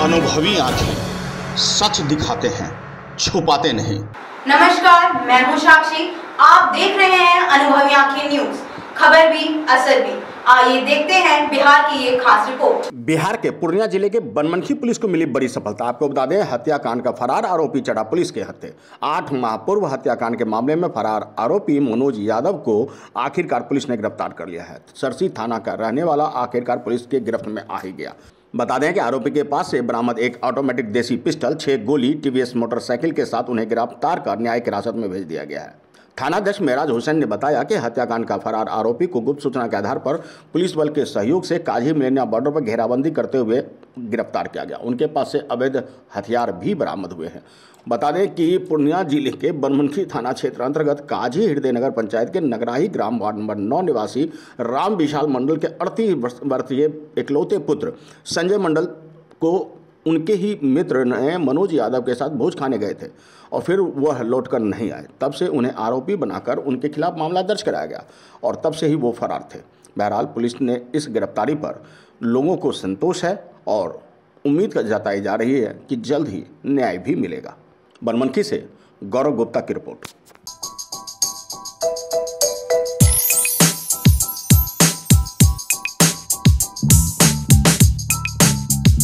अनुभवी आंखें सच दिखाते हैं, छुपाते नहीं। नमस्कार, मैं हूं साक्षी। आप देख रहे हैं अनुभवी आंखें न्यूज, खबर भी असर भी। आइए देखते हैं बिहार की ये खास रिपोर्ट। बिहार के पूर्णिया जिले के बनमनखी पुलिस को मिली बड़ी सफलता। आपको बता दें, हत्याकांड का फरार आरोपी चढ़ा पुलिस के हत्थे। 8 माह पूर्व हत्याकांड के मामले में फरार आरोपी मनोज यादव को आखिरकार पुलिस ने गिरफ्तार कर लिया है। सरसी थाना का रहने वाला आखिरकार पुलिस के गिरफ्त में आ ही गया। बता दें कि आरोपी के पास से बरामद एक ऑटोमेटिक देसी पिस्टल, 6 गोली, टीवीएस मोटरसाइकिल के साथ उन्हें गिरफ्तार कर न्यायिक हिरासत में भेज दिया गया है। थानाध्यक्ष मेराज हुसैन ने बताया कि हत्याकांड का फरार आरोपी को गुप्त सूचना के आधार पर पुलिस बल के सहयोग से काजी मिलेनिया बॉर्डर पर घेराबंदी करते हुए गिरफ्तार किया गया। उनके पास से अवैध हथियार भी बरामद हुए हैं। बता दें कि पूर्णिया जिले के बनमनखी थाना क्षेत्र अंतर्गत काजी हृदयनगर पंचायत के नगराही ग्राम वार्ड नंबर 9 निवासी राम विशाल मंडल के 38 वर्षीय इकलौते पुत्र संजय मंडल को उनके ही मित्र ने मनोज यादव के साथ भोज खाने गए थे और फिर वह लौटकर नहीं आए। तब से उन्हें आरोपी बनाकर उनके खिलाफ मामला दर्ज कराया गया और तब से ही वो फरार थे। बहरहाल पुलिस ने इस गिरफ्तारी पर लोगों को संतोष है और उम्मीद जताई जा रही है कि जल्द ही न्याय भी मिलेगा। बनमनखी से गौरव गुप्ता की रिपोर्ट।